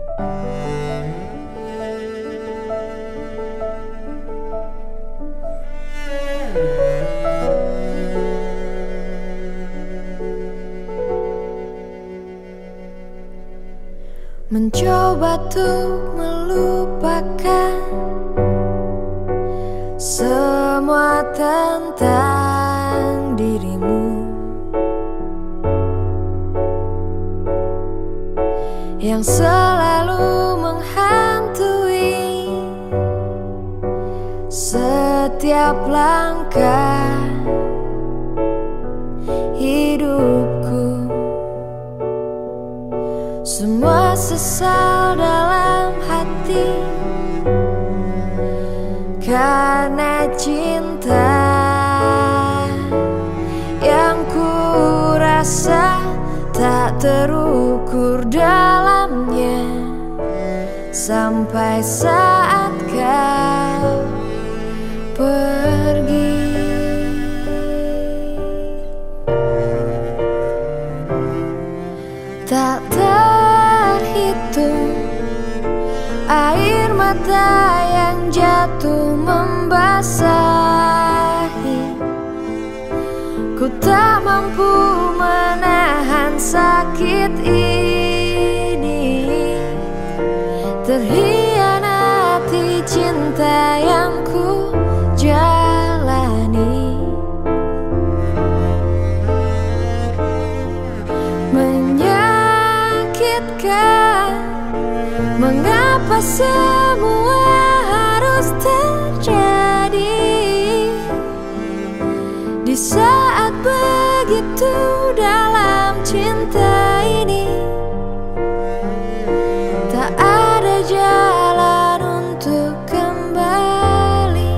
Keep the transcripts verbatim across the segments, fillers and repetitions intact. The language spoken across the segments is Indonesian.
Mencoba tuh melupakan semua tentang dirimu yang selalu menghantui setiap langkah hidupku. Semua sesal dalam hati karena cinta yang ku rasa tak terukur dalamnya, sampai saat kau pergi. Tak terhitung air mata yang jatuh membasahi. Ku tak mampu menahan sakit ini, terhianati cinta yang ku jalani. Mengapa semua harus terjadi di saat begitu dalam cinta ini? Tak ada jalan untuk kembali.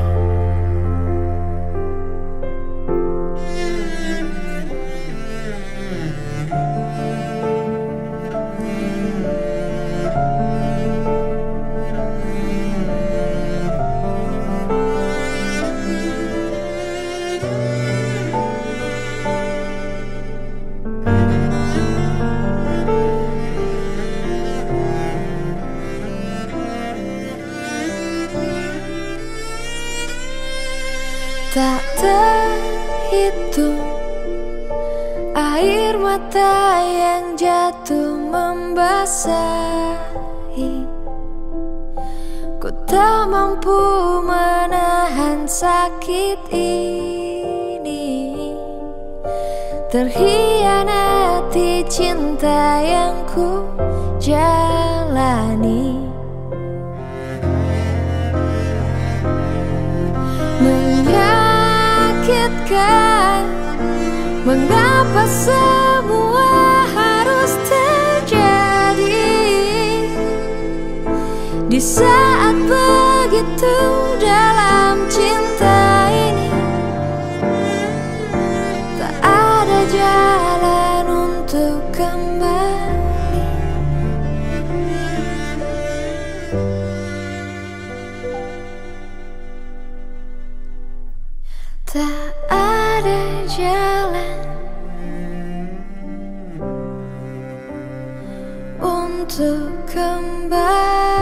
Tak terhitung air mata yang jatuh membasahi. Ku tak mampu menahan sakit ini, terhianati cinta yang ku jalani. Menyakitkan, mengapa semua harus terjadi di saat begitu dalam cinta ini? Tak ada jalan untuk kembali. Tak ada jalan untuk kembali.